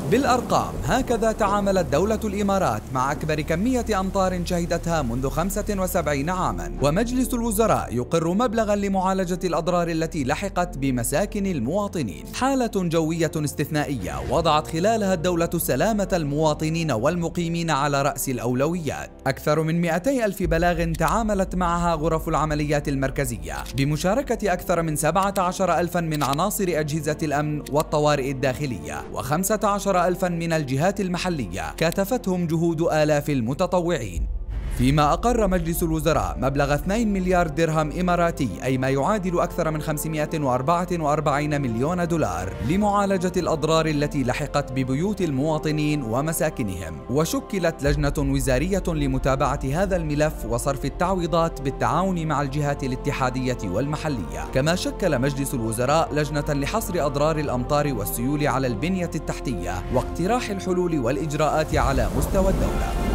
بالأرقام، هكذا تعاملت دولة الإمارات مع أكبر كمية أمطار شهدتها منذ 75 عاما، ومجلس الوزراء يقر مبلغا لمعالجة الأضرار التي لحقت بمساكن المواطنين. حالة جوية استثنائية وضعت خلالها الدولة سلامة المواطنين والمقيمين على رأس الأولويات. أكثر من 200 ألف بلاغ تعاملت معها غرف العمليات المركزية بمشاركة أكثر من 17 ألفا من عناصر أجهزة الأمن والطوارئ الداخلية و15 ألفا من الجهات المحلية، كاتفتهم جهود آلاف المتطوعين. فيما أقر مجلس الوزراء مبلغ 2 مليار درهم إماراتي، أي ما يعادل أكثر من 544 مليون دولار، لمعالجة الأضرار التي لحقت ببيوت المواطنين ومساكنهم. وشكلت لجنة وزارية لمتابعة هذا الملف وصرف التعويضات بالتعاون مع الجهات الاتحادية والمحلية. كما شكل مجلس الوزراء لجنة لحصر أضرار الأمطار والسيول على البنية التحتية واقتراح الحلول والإجراءات على مستوى الدولة.